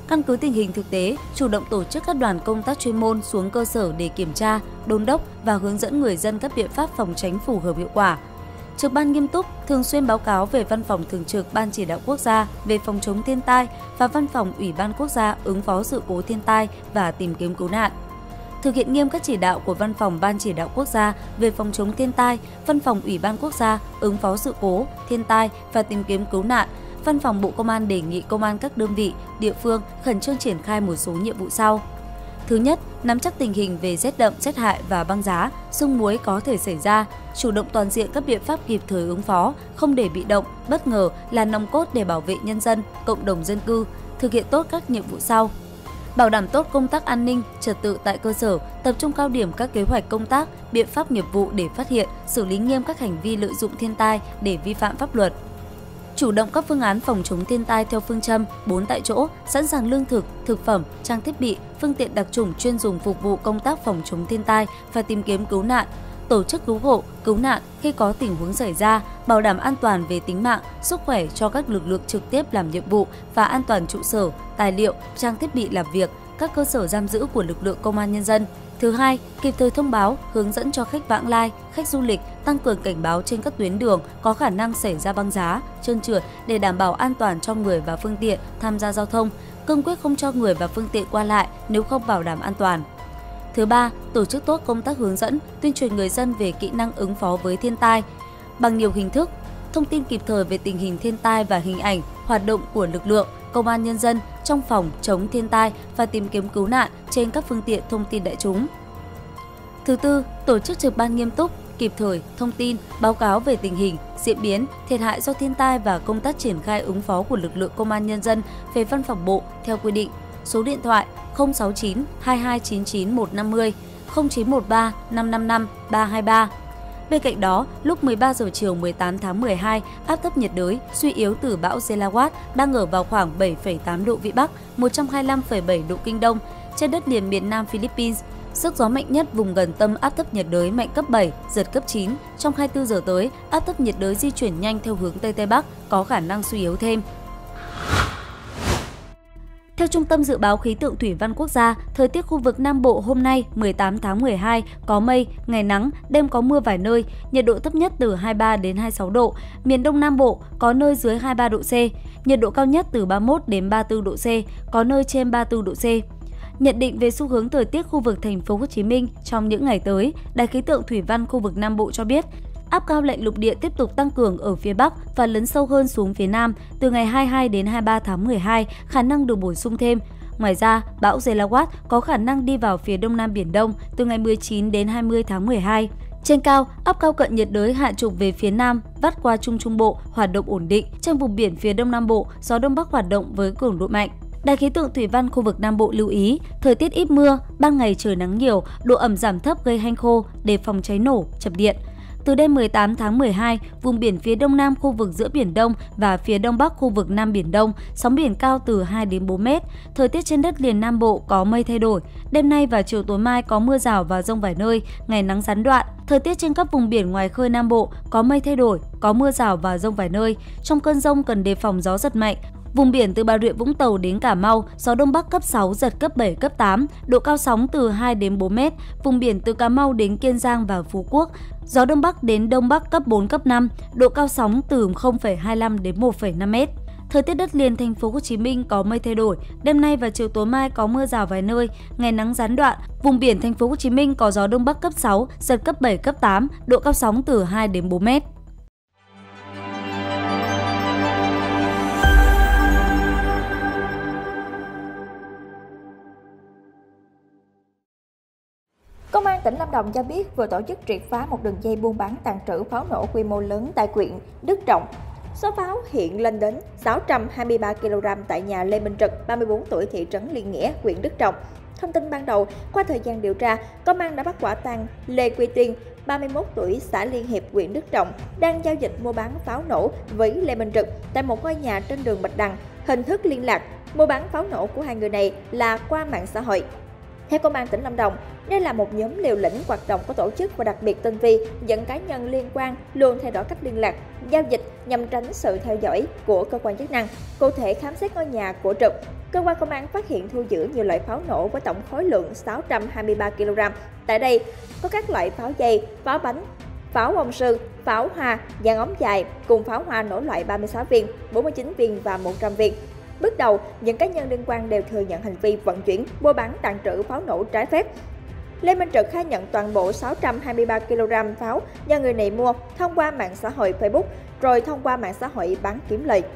Căn cứ tình hình thực tế, chủ động tổ chức các đoàn công tác chuyên môn xuống cơ sở để kiểm tra, đôn đốc và hướng dẫn người dân các biện pháp phòng tránh phù hợp hiệu quả. Trực ban nghiêm túc, thường xuyên báo cáo về Văn phòng Thường trực Ban Chỉ đạo Quốc gia về phòng chống thiên tai và Văn phòng Ủy ban Quốc gia ứng phó sự cố thiên tai và tìm kiếm cứu nạn. Thực hiện nghiêm các chỉ đạo của Văn phòng Ban Chỉ đạo Quốc gia về phòng chống thiên tai, Văn phòng Ủy ban Quốc gia ứng phó sự cố, thiên tai và tìm kiếm cứu nạn. Văn phòng Bộ Công an đề nghị công an các đơn vị, địa phương khẩn trương triển khai một số nhiệm vụ sau. Thứ nhất, nắm chắc tình hình về rét đậm, rét hại và băng giá, sương muối có thể xảy ra, chủ động toàn diện các biện pháp kịp thời ứng phó, không để bị động, bất ngờ là nòng cốt để bảo vệ nhân dân, cộng đồng dân cư, thực hiện tốt các nhiệm vụ sau. Bảo đảm tốt công tác an ninh, trật tự tại cơ sở, tập trung cao điểm các kế hoạch công tác, biện pháp nghiệp vụ để phát hiện, xử lý nghiêm các hành vi lợi dụng thiên tai để vi phạm pháp luật. Chủ động các phương án phòng chống thiên tai theo phương châm 4 tại chỗ, sẵn sàng lương thực, thực phẩm, trang thiết bị, phương tiện đặc chủng chuyên dùng phục vụ công tác phòng chống thiên tai và tìm kiếm cứu nạn, tổ chức cứu hộ, cứu nạn khi có tình huống xảy ra, bảo đảm an toàn về tính mạng, sức khỏe cho các lực lượng trực tiếp làm nhiệm vụ và an toàn trụ sở, tài liệu, trang thiết bị làm việc, các cơ sở giam giữ của lực lượng công an nhân dân. Thứ hai, kịp thời thông báo, hướng dẫn cho khách vãng lai, khách du lịch, tăng cường cảnh báo trên các tuyến đường có khả năng xảy ra băng giá, trơn trượt để đảm bảo an toàn cho người và phương tiện tham gia giao thông, cương quyết không cho người và phương tiện qua lại nếu không bảo đảm an toàn. Thứ ba, tổ chức tốt công tác hướng dẫn, tuyên truyền người dân về kỹ năng ứng phó với thiên tai bằng nhiều hình thức, thông tin kịp thời về tình hình thiên tai và hình ảnh, hoạt động của lực lượng công an nhân dân trong phòng chống thiên tai và tìm kiếm cứu nạn trên các phương tiện thông tin đại chúng. Thứ tư, tổ chức trực ban nghiêm túc, kịp thời thông tin, báo cáo về tình hình, diễn biến, thiệt hại do thiên tai và công tác triển khai ứng phó của lực lượng công an nhân dân về Văn phòng Bộ theo quy định. Số điện thoại 069 2299 150, 0913 555 323. Bên cạnh đó, lúc 13 giờ chiều 18 tháng 12, áp thấp nhiệt đới suy yếu từ bão Jelawat đang ở vào khoảng 7,8 độ Vĩ Bắc, 125,7 độ Kinh Đông trên đất liền miền Nam Philippines. Sức gió mạnh nhất vùng gần tâm áp thấp nhiệt đới mạnh cấp 7, giật cấp 9. Trong 24 giờ tới, áp thấp nhiệt đới di chuyển nhanh theo hướng Tây Tây Bắc, có khả năng suy yếu thêm. Theo Trung tâm Dự báo Khí tượng Thủy văn Quốc gia, thời tiết khu vực Nam Bộ hôm nay 18 tháng 12 có mây, ngày nắng, đêm có mưa vài nơi, nhiệt độ thấp nhất từ 23 đến 26 độ. Miền Đông Nam Bộ có nơi dưới 23 độ C, nhiệt độ cao nhất từ 31 đến 34 độ C, có nơi trên 34 độ C. Nhận định về xu hướng thời tiết khu vực thành phố Hồ Chí Minh trong những ngày tới, Đài khí tượng Thủy văn khu vực Nam Bộ cho biết, áp cao lạnh lục địa tiếp tục tăng cường ở phía Bắc và lấn sâu hơn xuống phía Nam. Từ ngày 22 đến 23 tháng 12, khả năng được bổ sung thêm. Ngoài ra, bão Jelawat có khả năng đi vào phía Đông Nam Biển Đông từ ngày 19 đến 20 tháng 12. Trên cao, áp cao cận nhiệt đới hạ trục về phía Nam, vắt qua Trung Trung Bộ, hoạt động ổn định. Trong vùng biển phía Đông Nam Bộ, gió Đông Bắc hoạt động với cường độ mạnh. Đài khí tượng Thủy văn khu vực Nam Bộ lưu ý, thời tiết ít mưa, ban ngày trời nắng nhiều, độ ẩm giảm thấp gây hanh khô, đề phòng cháy nổ, chập điện. Từ đêm 18 tháng 12, vùng biển phía Đông Nam khu vực giữa Biển Đông và phía Đông Bắc khu vực Nam Biển Đông, sóng biển cao từ 2 đến 4 mét. Thời tiết trên đất liền Nam Bộ có mây thay đổi. Đêm nay và chiều tối mai có mưa rào và dông vài nơi, ngày nắng gián đoạn. Thời tiết trên các vùng biển ngoài khơi Nam Bộ có mây thay đổi, có mưa rào và dông vài nơi. Trong cơn dông cần đề phòng gió giật mạnh. Vùng biển từ Bà Rịa Vũng Tàu đến Cà Mau, gió Đông Bắc cấp 6, giật cấp 7, cấp 8, độ cao sóng từ 2 đến 4 mét. Vùng biển từ Cà Mau đến Kiên Giang và Phú Quốc, gió Đông Bắc đến Đông Bắc cấp 4, cấp 5, độ cao sóng từ 0,25 đến 1,5 mét. Thời tiết đất liền thành phố Hồ Chí Minh có mây thay đổi, đêm nay và chiều tối mai có mưa rào vài nơi, ngày nắng gián đoạn. Vùng biển thành phố Hồ Chí Minh có gió Đông Bắc cấp 6, giật cấp 7, cấp 8, độ cao sóng từ 2 đến 4 mét. Công an tỉnh Lâm Đồng cho biết vừa tổ chức triệt phá một đường dây buôn bán tàng trữ pháo nổ quy mô lớn tại huyện Đức Trọng. Số pháo hiện lên đến 623 kg tại nhà Lê Minh Trực, 34 tuổi, thị trấn Liên Nghĩa, huyện Đức Trọng. Thông tin ban đầu, qua thời gian điều tra, công an đã bắt quả tang Lê Quy Tuyên, 31 tuổi, xã Liên Hiệp, huyện Đức Trọng, đang giao dịch mua bán pháo nổ với Lê Minh Trực tại một ngôi nhà trên đường Bạch Đằng. Hình thức liên lạc mua bán pháo nổ của hai người này là qua mạng xã hội. Theo Công an tỉnh Lâm Đồng, đây là một nhóm liều lĩnh hoạt động có tổ chức và đặc biệt tinh vi, dẫn cá nhân liên quan luôn thay đổi cách liên lạc, giao dịch nhằm tránh sự theo dõi của cơ quan chức năng. Cụ thể, khám xét ngôi nhà của Trực, cơ quan công an phát hiện thu giữ nhiều loại pháo nổ với tổng khối lượng 623 kg. Tại đây có các loại pháo dây, pháo bánh, pháo bông sư, pháo hoa, dàn ống dài cùng pháo hoa nổ loại 36 viên, 49 viên và 100 viên. Bước đầu, những cá nhân liên quan đều thừa nhận hành vi vận chuyển, mua bán, tàng trữ pháo nổ trái phép. Lê Minh Trực khai nhận toàn bộ 623 kg pháo do người này mua thông qua mạng xã hội Facebook, rồi thông qua mạng xã hội bán kiếm lời.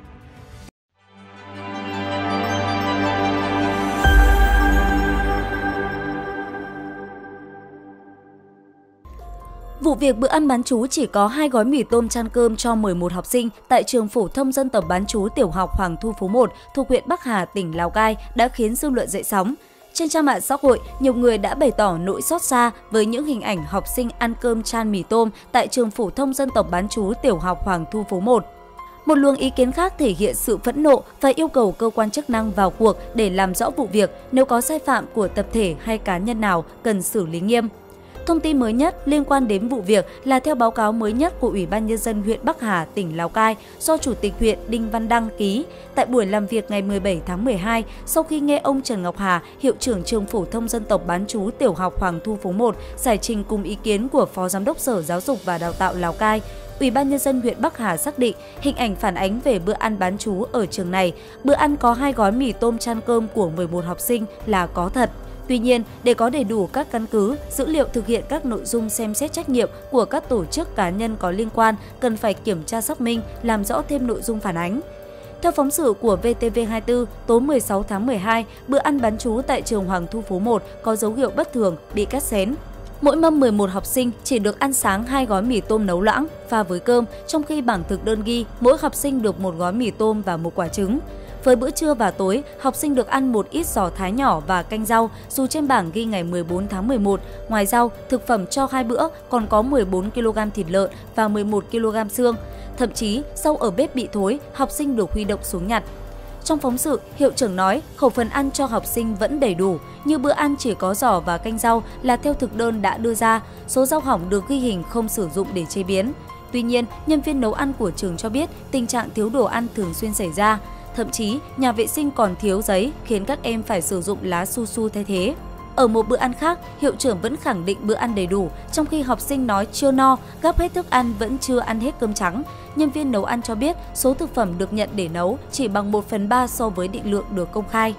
Vụ việc bữa ăn bán trú chỉ có 2 gói mì tôm chan cơm cho 11 học sinh tại trường phổ thông dân tộc bán trú tiểu học Hoàng Thu Phố 1 thuộc huyện Bắc Hà, tỉnh Lào Cai đã khiến dư luận dậy sóng. Trên trang mạng xã hội, nhiều người đã bày tỏ nỗi xót xa với những hình ảnh học sinh ăn cơm chan mì tôm tại trường phổ thông dân tộc bán trú tiểu học Hoàng Thu Phố 1. Một luồng ý kiến khác thể hiện sự phẫn nộ và yêu cầu cơ quan chức năng vào cuộc để làm rõ vụ việc, nếu có sai phạm của tập thể hay cá nhân nào cần xử lý nghiêm. Thông tin mới nhất liên quan đến vụ việc là theo báo cáo mới nhất của Ủy ban Nhân dân huyện Bắc Hà, tỉnh Lào Cai do Chủ tịch huyện Đinh Văn Đăng ký. Tại buổi làm việc ngày 17 tháng 12, sau khi nghe ông Trần Ngọc Hà, hiệu trưởng trường phổ thông dân tộc bán trú tiểu học Hoàng Thu Phố 1 giải trình cùng ý kiến của Phó Giám đốc Sở Giáo dục và Đào tạo Lào Cai, Ủy ban Nhân dân huyện Bắc Hà xác định hình ảnh phản ánh về bữa ăn bán trú ở trường này. Bữa ăn có 2 gói mì tôm chan cơm của 11 học sinh là có thật. Tuy nhiên, để có đầy đủ các căn cứ, dữ liệu thực hiện các nội dung xem xét trách nhiệm của các tổ chức cá nhân có liên quan, cần phải kiểm tra xác minh, làm rõ thêm nội dung phản ánh. Theo phóng sự của VTV24, tối 16 tháng 12, bữa ăn bán trú tại trường Hoàng Thu Phố 1 có dấu hiệu bất thường, bị cắt xén. Mỗi mâm 11 học sinh chỉ được ăn sáng 2 gói mì tôm nấu loãng pha với cơm, trong khi bảng thực đơn ghi mỗi học sinh được 1 gói mì tôm và 1 quả trứng. Với bữa trưa và tối, học sinh được ăn một ít giò thái nhỏ và canh rau, dù trên bảng ghi ngày 14 tháng 11. Ngoài rau, thực phẩm cho 2 bữa còn có 14 kg thịt lợn và 11 kg xương. Thậm chí, rau ở bếp bị thối, học sinh được huy động xuống nhặt. Trong phóng sự, hiệu trưởng nói khẩu phần ăn cho học sinh vẫn đầy đủ, như bữa ăn chỉ có giò và canh rau là theo thực đơn đã đưa ra, số rau hỏng được ghi hình không sử dụng để chế biến. Tuy nhiên, nhân viên nấu ăn của trường cho biết tình trạng thiếu đồ ăn thường xuyên xảy ra. Thậm chí, nhà vệ sinh còn thiếu giấy khiến các em phải sử dụng lá su su thay thế. Ở một bữa ăn khác, hiệu trưởng vẫn khẳng định bữa ăn đầy đủ, trong khi học sinh nói chưa no, gắp hết thức ăn vẫn chưa ăn hết cơm trắng. Nhân viên nấu ăn cho biết số thực phẩm được nhận để nấu chỉ bằng 1/3 so với định lượng được công khai.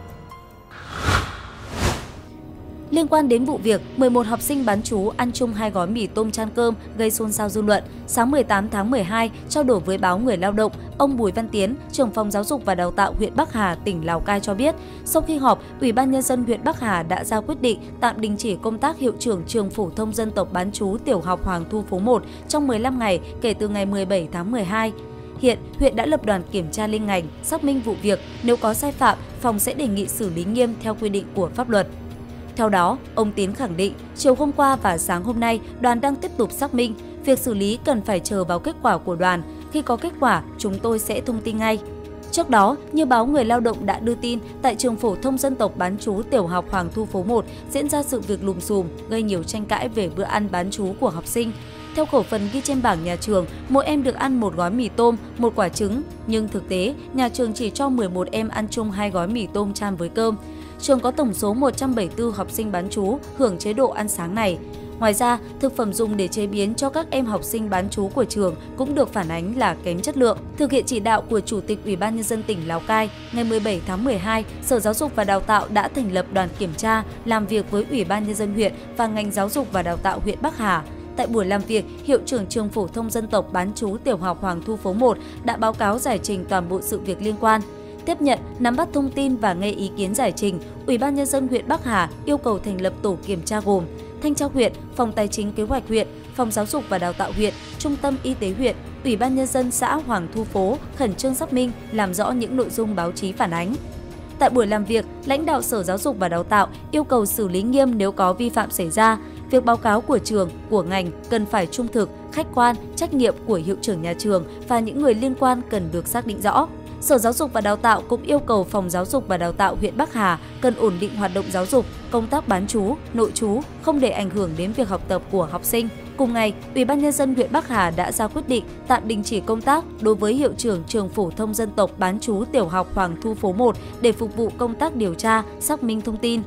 Liên quan đến vụ việc 11 học sinh bán trú ăn chung 2 gói mì tôm chan cơm gây xôn xao dư luận, sáng 18 tháng 12, trao đổi với báo Người Lao động, ông Bùi Văn Tiến, trưởng phòng giáo dục và đào tạo huyện Bắc Hà, tỉnh Lào Cai cho biết, sau khi họp, Ủy ban Nhân dân huyện Bắc Hà đã ra quyết định tạm đình chỉ công tác hiệu trưởng trường phổ thông dân tộc bán trú tiểu học Hoàng Thu Phố 1 trong 15 ngày kể từ ngày 17 tháng 12. Hiện, huyện đã lập đoàn kiểm tra liên ngành, xác minh vụ việc, nếu có sai phạm, phòng sẽ đề nghị xử lý nghiêm theo quy định của pháp luật. Theo đó, ông Tiến khẳng định, chiều hôm qua và sáng hôm nay, đoàn đang tiếp tục xác minh. Việc xử lý cần phải chờ vào kết quả của đoàn. Khi có kết quả, chúng tôi sẽ thông tin ngay. Trước đó, như báo Người Lao động đã đưa tin, tại trường phổ thông dân tộc bán trú tiểu học Hoàng Thu Phố 1 diễn ra sự việc lùm xùm, gây nhiều tranh cãi về bữa ăn bán trú của học sinh. Theo khẩu phần ghi trên bảng nhà trường, mỗi em được ăn 1 gói mì tôm, 1 quả trứng, nhưng thực tế, nhà trường chỉ cho 11 em ăn chung 2 gói mì tôm chan với cơm. Trường có tổng số 174 học sinh bán trú hưởng chế độ ăn sáng này. Ngoài ra, thực phẩm dùng để chế biến cho các em học sinh bán trú của trường cũng được phản ánh là kém chất lượng. Thực hiện chỉ đạo của Chủ tịch Ủy ban Nhân dân tỉnh Lào Cai, ngày 17 tháng 12, Sở Giáo dục và Đào tạo đã thành lập đoàn kiểm tra, làm việc với Ủy ban Nhân dân huyện và ngành giáo dục và đào tạo huyện Bắc Hà. Tại buổi làm việc, hiệu trưởng trường phổ thông dân tộc bán trú tiểu học Hoàng Thu Phố 1 đã báo cáo giải trình toàn bộ sự việc liên quan. Tiếp nhận, nắm bắt thông tin và nghe ý kiến giải trình, Ủy ban Nhân dân huyện Bắc Hà yêu cầu thành lập tổ kiểm tra gồm Thanh tra huyện, Phòng Tài chính Kế hoạch huyện, Phòng Giáo dục và Đào tạo huyện, Trung tâm Y tế huyện, Ủy ban Nhân dân xã Hoàng Thu Phố khẩn trương xác minh, làm rõ những nội dung báo chí phản ánh. Tại buổi làm việc, lãnh đạo Sở Giáo dục và Đào tạo yêu cầu xử lý nghiêm nếu có vi phạm xảy ra. Việc báo cáo của trường, của ngành cần phải trung thực, khách quan, trách nhiệm của hiệu trưởng nhà trường và những người liên quan cần được xác định rõ. Sở Giáo dục và Đào tạo cũng yêu cầu Phòng Giáo dục và Đào tạo huyện Bắc Hà cần ổn định hoạt động giáo dục, công tác bán trú, nội trú, không để ảnh hưởng đến việc học tập của học sinh. Cùng ngày, Ủy ban Nhân dân huyện Bắc Hà đã ra quyết định tạm đình chỉ công tác đối với hiệu trưởng trường phổ thông dân tộc bán trú tiểu học Hoàng Thu Phố 1 để phục vụ công tác điều tra, xác minh thông tin.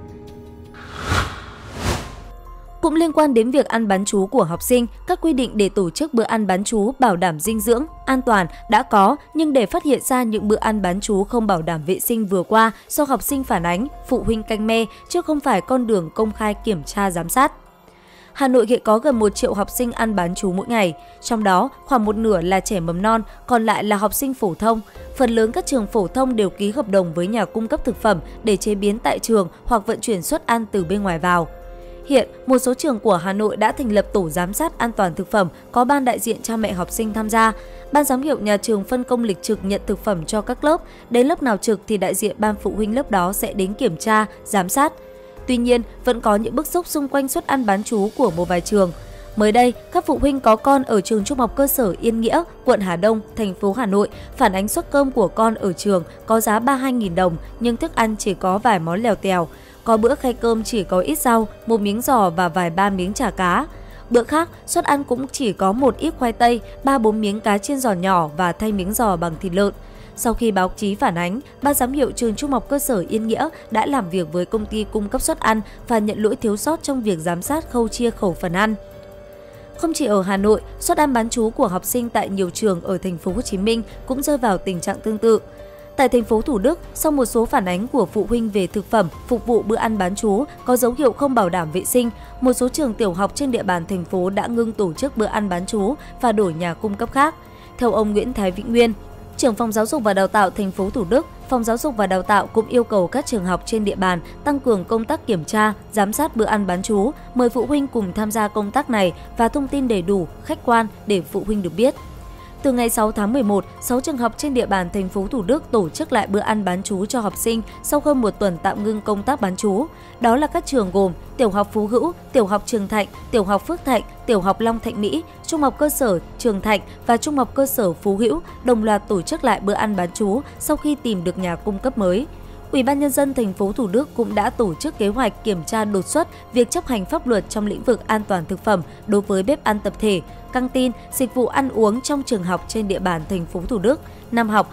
Cũng liên quan đến việc ăn bán trú của học sinh, các quy định để tổ chức bữa ăn bán trú bảo đảm dinh dưỡng, an toàn đã có, nhưng để phát hiện ra những bữa ăn bán trú không bảo đảm vệ sinh vừa qua do học sinh phản ánh, phụ huynh canh me, chứ không phải con đường công khai kiểm tra giám sát. Hà Nội hiện có gần 1 triệu học sinh ăn bán trú mỗi ngày, trong đó khoảng một nửa là trẻ mầm non, còn lại là học sinh phổ thông. Phần lớn các trường phổ thông đều ký hợp đồng với nhà cung cấp thực phẩm để chế biến tại trường hoặc vận chuyển suất ăn từ bên ngoài vào. Hiện, một số trường của Hà Nội đã thành lập tổ giám sát an toàn thực phẩm có ban đại diện cha mẹ học sinh tham gia. Ban giám hiệu nhà trường phân công lịch trực nhận thực phẩm cho các lớp. Đến lớp nào trực thì đại diện ban phụ huynh lớp đó sẽ đến kiểm tra, giám sát. Tuy nhiên, vẫn có những bức xúc xung quanh suất ăn bán trú của một vài trường. Mới đây, các phụ huynh có con ở trường Trung học cơ sở Yên Nghĩa, quận Hà Đông, thành phố Hà Nội phản ánh suất cơm của con ở trường có giá 32.000 đồng nhưng thức ăn chỉ có vài món lèo tèo. Có bữa khay cơm chỉ có ít rau, một miếng giò và vài ba miếng chả cá. Bữa khác, suất ăn cũng chỉ có một ít khoai tây, 3-4 miếng cá chiên giò nhỏ và thay miếng giò bằng thịt lợn. Sau khi báo chí phản ánh, ban giám hiệu trường Trung học cơ sở Yên Nghĩa đã làm việc với công ty cung cấp suất ăn và nhận lỗi thiếu sót trong việc giám sát khâu chia khẩu phần ăn. Không chỉ ở Hà Nội, suất ăn bán trú của học sinh tại nhiều trường ở thành phố Hồ Chí Minh cũng rơi vào tình trạng tương tự. Tại thành phố Thủ Đức, sau một số phản ánh của phụ huynh về thực phẩm phục vụ bữa ăn bán trú có dấu hiệu không bảo đảm vệ sinh, một số trường tiểu học trên địa bàn thành phố đã ngưng tổ chức bữa ăn bán trú và đổi nhà cung cấp khác. Theo ông Nguyễn Thái Vĩnh Nguyên, trưởng Phòng Giáo dục và Đào tạo thành phố Thủ Đức, Phòng Giáo dục và Đào tạo cũng yêu cầu các trường học trên địa bàn tăng cường công tác kiểm tra, giám sát bữa ăn bán trú, mời phụ huynh cùng tham gia công tác này và thông tin đầy đủ, khách quan để phụ huynh được biết. Từ ngày 6 tháng 11, 6 trường học trên địa bàn thành phố Thủ Đức tổ chức lại bữa ăn bán trú cho học sinh sau hơn một tuần tạm ngưng công tác bán trú. Đó là các trường gồm Tiểu học Phú Hữu, Tiểu học Trường Thạnh, Tiểu học Phước Thạnh, Tiểu học Long Thạnh Mỹ, Trung học cơ sở Trường Thạnh và Trung học cơ sở Phú Hữu đồng loạt tổ chức lại bữa ăn bán trú sau khi tìm được nhà cung cấp mới. Ủy ban Nhân dân thành phố Thủ Đức cũng đã tổ chức kế hoạch kiểm tra đột xuất việc chấp hành pháp luật trong lĩnh vực an toàn thực phẩm đối với bếp ăn tập thể, căng tin, dịch vụ ăn uống trong trường học trên địa bàn thành phố Thủ Đức năm học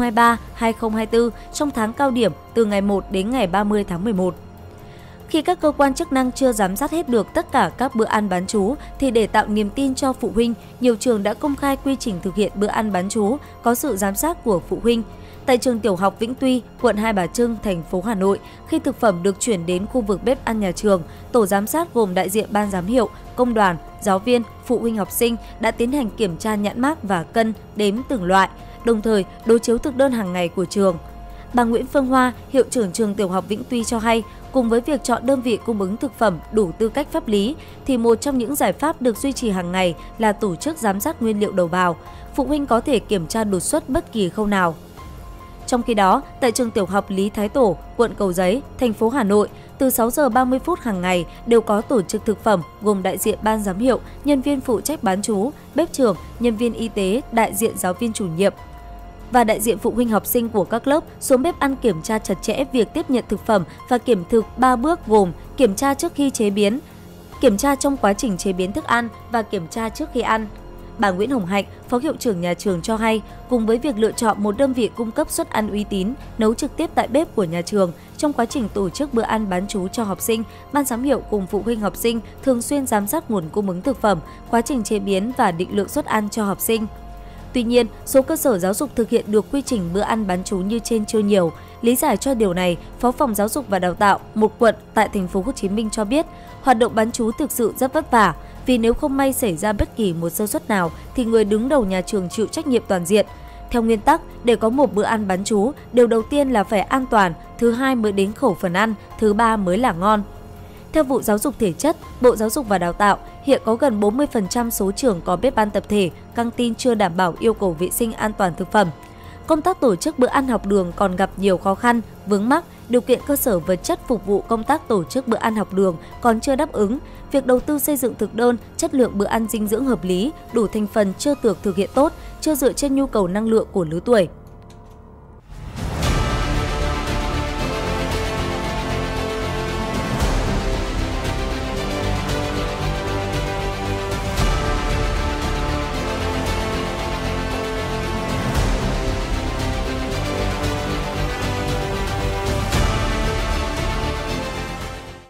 2023-2024 trong tháng cao điểm từ ngày 1 đến ngày 30 tháng 11. Khi các cơ quan chức năng chưa giám sát hết được tất cả các bữa ăn bán trú thì để tạo niềm tin cho phụ huynh, nhiều trường đã công khai quy trình thực hiện bữa ăn bán trú có sự giám sát của phụ huynh. Tại trường tiểu học Vĩnh Tuy, quận Hai Bà Trưng, thành phố Hà Nội, khi thực phẩm được chuyển đến khu vực bếp ăn nhà trường, tổ giám sát gồm đại diện ban giám hiệu, công đoàn, giáo viên, phụ huynh học sinh đã tiến hành kiểm tra nhãn mác và cân, đếm từng loại, đồng thời đối chiếu thực đơn hàng ngày của trường. Bà Nguyễn Phương Hoa, hiệu trưởng trường tiểu học Vĩnh Tuy cho hay, cùng với việc chọn đơn vị cung ứng thực phẩm đủ tư cách pháp lý, thì một trong những giải pháp được duy trì hàng ngày là tổ chức giám sát nguyên liệu đầu vào. Phụ huynh có thể kiểm tra đột xuất bất kỳ khâu nào. Trong khi đó, tại trường tiểu học Lý Thái Tổ, quận Cầu Giấy, thành phố Hà Nội, từ 6 giờ 30 phút hàng ngày đều có tổ chức thực phẩm gồm đại diện ban giám hiệu, nhân viên phụ trách bán trú, bếp trưởng, nhân viên y tế, đại diện giáo viên chủ nhiệm và đại diện phụ huynh học sinh của các lớp xuống bếp ăn kiểm tra chặt chẽ việc tiếp nhận thực phẩm và kiểm thực 3 bước gồm kiểm tra trước khi chế biến, kiểm tra trong quá trình chế biến thức ăn và kiểm tra trước khi ăn. Bà Nguyễn Hồng Hạnh, Phó Hiệu trưởng nhà trường cho hay, cùng với việc lựa chọn một đơn vị cung cấp suất ăn uy tín, nấu trực tiếp tại bếp của nhà trường, trong quá trình tổ chức bữa ăn bán trú cho học sinh, ban giám hiệu cùng phụ huynh học sinh thường xuyên giám sát nguồn cung ứng thực phẩm, quá trình chế biến và định lượng suất ăn cho học sinh. Tuy nhiên, số cơ sở giáo dục thực hiện được quy trình bữa ăn bán trú như trên chưa nhiều. Lý giải cho điều này, Phó Phòng Giáo dục và Đào tạo một quận tại thành phố Hồ Chí Minh cho biết, hoạt động bán trú thực sự rất vất vả, vì nếu không may xảy ra bất kỳ một sơ suất nào thì người đứng đầu nhà trường chịu trách nhiệm toàn diện. Theo nguyên tắc, để có một bữa ăn bán trú, điều đầu tiên là phải an toàn, thứ hai mới đến khẩu phần ăn, thứ ba mới là ngon. Theo vụ Giáo dục Thể chất, Bộ Giáo dục và Đào tạo, hiện có gần 40% số trường có bếp ăn tập thể, căng tin chưa đảm bảo yêu cầu vệ sinh an toàn thực phẩm. Công tác tổ chức bữa ăn học đường còn gặp nhiều khó khăn, vướng mắc, điều kiện cơ sở vật chất phục vụ công tác tổ chức bữa ăn học đường còn chưa đáp ứng. Việc đầu tư xây dựng thực đơn, chất lượng bữa ăn dinh dưỡng hợp lý, đủ thành phần chưa được thực hiện tốt, chưa dựa trên nhu cầu năng lượng của lứa tuổi.